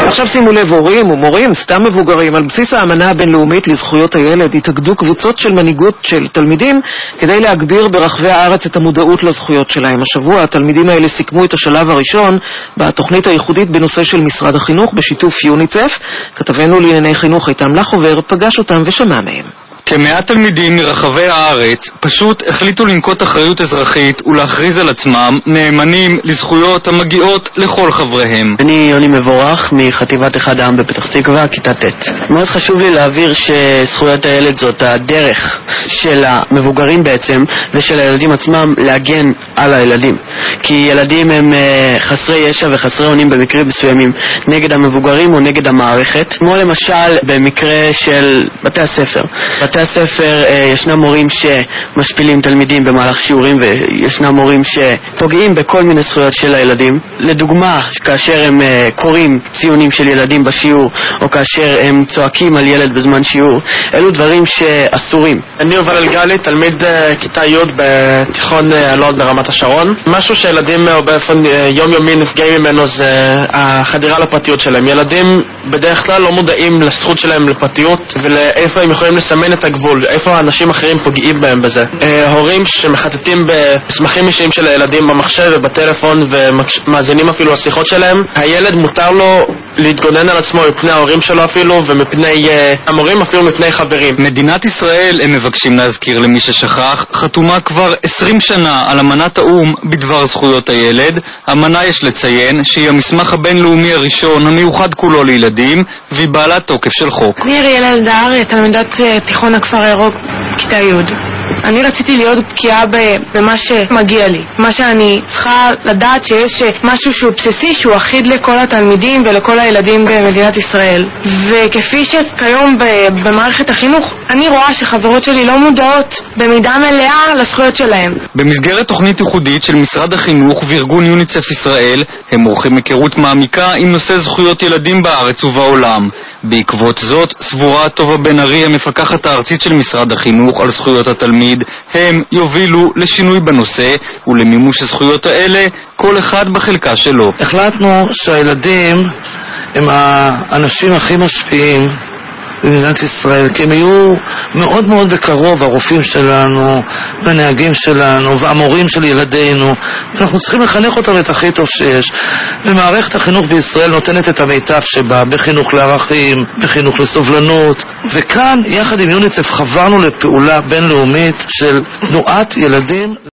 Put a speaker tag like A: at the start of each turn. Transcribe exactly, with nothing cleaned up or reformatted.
A: עכשיו שימו לב, הורים ומורים, סתם מבוגרים, על בסיס האמנה הבינלאומית לזכויות הילד, התאגדו קבוצות של מנהיגות של תלמידים כדי להגביר ברחבי הארץ את המודעות לזכויות שלהם. השבוע התלמידים האלה סיכמו את השלב הראשון בתוכנית הייחודית בנושא של משרד החינוך בשיתוף יוניצף. כתבנו לענייני חינוך איתם לחובר פגש אותם ושמע מהם.
B: כמאה תלמידים מרחבי הארץ פשוט החליטו לנקוט אחריות אזרחית ולהכריז על עצמם נאמנים לזכויות המגיעות לכל חבריהם.
C: אני יוני מבורך מחטיבת אחד העם בפתח תקווה, כיתה ט'. מאוד חשוב לי להעביר שזכויות הילד זאת הדרך של המבוגרים בעצם ושל הילדים עצמם להגן על הילדים. כי ילדים הם חסרי ישע וחסרי אונים במקרים מסוימים נגד המבוגרים או נגד המערכת. כמו למשל במקרה של בתי הספר. בתי הספר ישנם מורים שמשפילים תלמידים במהלך שיעורים וישנם מורים שפוגעים בכל מיני זכויות של הילדים. לדוגמה, כאשר הם קוראים ציונים של ילדים בשיעור או כאשר הם צועקים על ילד בזמן שיעור, אלו דברים שאסורים.
D: אני יובל אלגלי, תלמיד כיתה י' בתיכון אלון ברמת השרון. משהו שילדים באופן יומיומי נפגעים ממנו זה החדירה לפרטיות שלהם. ילדים בדרך כלל לא מודעים לזכות שלהם לפרטיות ולאיפה הם יכולים לסמן את הגבול, איפה האנשים אחרים פוגעים בהם בזה. הורים שמחטטים במסמכים אישיים של הילדים במחשב ובטלפון ומאזינים אפילו לשיחות שלהם, הילד מותר לו להתגונן על עצמו מפני ההורים שלו אפילו ומפני המורים אפילו מפני חברים.
B: מדינת ישראל, הם מבקשים להזכיר למי ששכח, חתומה כבר עשרים שנה על אמנת האו"ם בדבר זכויות הילד. אמנה, יש לציין, שהיא המסמך הבינלאומי הראשון המיוחד כולו לילדים והיא בעלת תוקף של חוק.
E: אני אריאל אלדר, תלמידת תיכון הכפר הירוק, כיתה י'. אני רציתי להיות בקיאה במה שמגיע לי, מה שאני צריכה לדעת שיש משהו שהוא בסיסי, שהוא אחיד לכל התלמידים ולכל הילדים במדינת ישראל. וכפי שכיום במערכת החינוך, אני רואה שחברות שלי לא מודעות במידה מלאה לזכויות שלהם.
B: במסגרת תוכנית ייחודית של משרד החינוך וארגון יוניצף ישראל, הם עורכים היכרות מעמיקה עם נושא זכויות ילדים בארץ ובעולם. בעקבות זאת, סבורה טובה בן ארי, המפקחת הארצית של משרד החינוך על זכויות התלמיד, הם יובילו לשינוי בנושא ולמימוש הזכויות האלה, כל אחד בחלקה שלו.
F: החלטנו שהילדים הם האנשים הכי משפיעים במדינת ישראל, כי הם יהיו מאוד מאוד בקרוב, הרופאים שלנו, והנהגים שלנו, והמורים של ילדינו. אנחנו צריכים לחנך אותם את הכי טוב שיש. ומערכת החינוך בישראל נותנת את המיטב שבה, בחינוך לערכים, בחינוך לסובלנות. וכאן, יחד עם יוניצף, חברנו לפעולה בינלאומית של תנועת ילדים